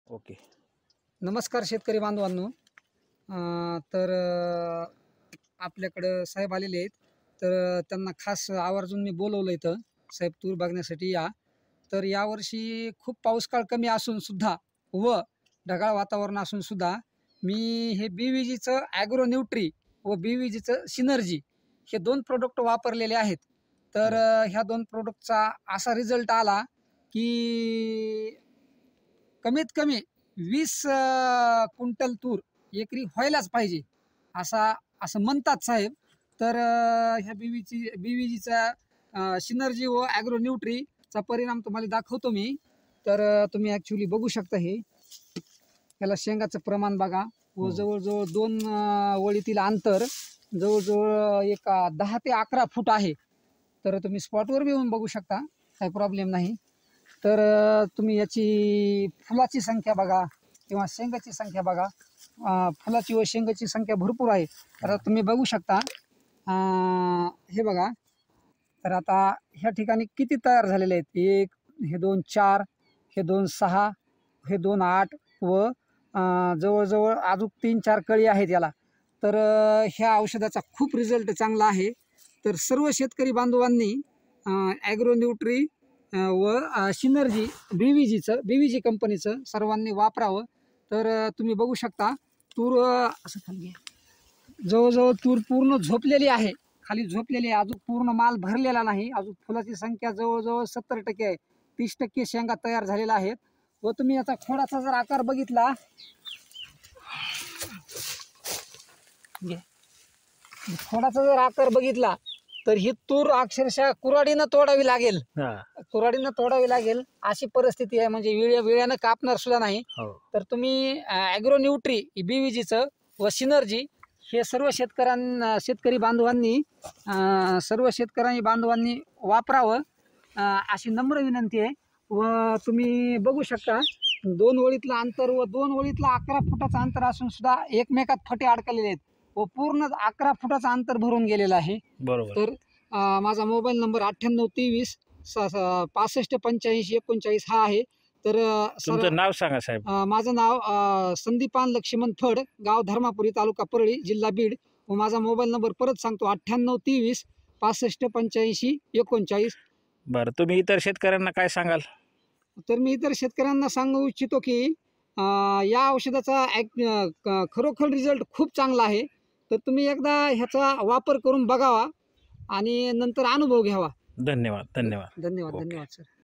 Okay. नमस्कार शेतकरी बांधवांनो. तर आपल्याकडं साहेब आलेले आहेत. तर त्यांना खास आवर्जून मी बोलवलं इथं, साहेब तूर बघण्यासाठी या. तर यावर्षी खूप पाऊस काळ कमी असून सुद्धा व ढगाळ वातावरण असून सुद्धा मी हे BVGचं ॲग्रो न्यूट्री व BVGचं सिनर्जी हे 2 प्रोडक्ट वापरलेले आहेत. तर ह्या 2 प्रोडक्टचा असा रिझल्ट आला की कमीत कमी 20 क्विंटल तूर एकरी व्हायलाच पाहिजे असं म्हणतात साहेब. तर ह्या BVGचा सिनर्जी व ॲग्रो न्यूट्रीचा परिणाम तुम्हाला दाखवतो मी. तर तुम्ही ॲक्च्युली बघू शकता हे याला शेंगाचं प्रमाण बघा व जवळजवळ 2 वळीतील अंतर जवळजवळ एक 10 ते 11 फूट आहे. तर तुम्ही स्पॉटवर बी येऊन बघू शकता, काही प्रॉब्लेम नाही. तर तुम्ही याची फुलाची संख्या बघा किंवा शेंगाची संख्या बघा. फुलाची व शेंगाची संख्या भरपूर आहे. तर तुम्ही बघू शकता. हे बघा. तर आता ह्या ठिकाणी किती तयार झालेले आहेत? 1, हे 2 4, हे 2 6, हे 2 8 व जवळजवळ अजून 3-4 कळी आहेत याला. तर ह्या औषधाचा खूप रिझल्ट चांगला आहे. तर सर्व शेतकरी बांधवांनी ॲग्रो न्यूट्री व सिनर्जी BVG कंपनीचं सर्वांनी वापरावं. तर तुम्ही बघू शकता तूर असं खाली घ्या. जवळजवळ तूर पूर्ण झोपलेली आहे, खाली झोपलेली आहे. अजून पूर्ण माल भरलेला नाही. अजून फुलाची संख्या जवळजवळ 70% आहे. 30% शेंगा तयार झालेल्या आहेत. व तुम्ही याचा खोडाचा जर आकार बघितला, खोडाचा जर आकार बघितला तर ही तूर अक्षरशः कुऱ्हाडीनं तोडावी लागेल अशी परिस्थिती आहे. म्हणजे विळ्यानं कापणार सुद्धा नाही. तर तुम्ही ॲग्रो न्यूट्री BVGचं व सिनर्जी हे सर्व शेतकरी बांधवांनी वापरावं अशी नम्र विनंती आहे. व तुम्ही बघू शकता 2 वळीतलं अंतर व 2 वळीतलं 11 फुटाचं अंतर असून सुद्धा एकमेकात फटे अडकलेले आहेत व पूर्ण 11 फुटाचं अंतर भरून गेलेलं आहे. बरोबर. तर माझा मोबाईल नंबर 9823 65 85 39 हा आहे. तर तुमचं नाव सांगा साहेब. माझं नाव संदीपान लक्ष्मण फड, गाव धर्मापुरी, तालुका परळी, जिल्हा बीड. व माझा मोबाईल नंबर परत सांगतो 9823 65 85 39. बरं, तुम्ही इतर शेतकऱ्यांना काय सांगाल? तर मी इतर शेतकऱ्यांना सांगू इच्छितो की या औषधाचा खरोखर रिझल्ट खूप चांगला आहे. तर तुम्ही एकदा ह्याचा वापर करून बघावा आणि नंतर अनुभव घ्यावा. धन्यवाद. धन्यवाद सर.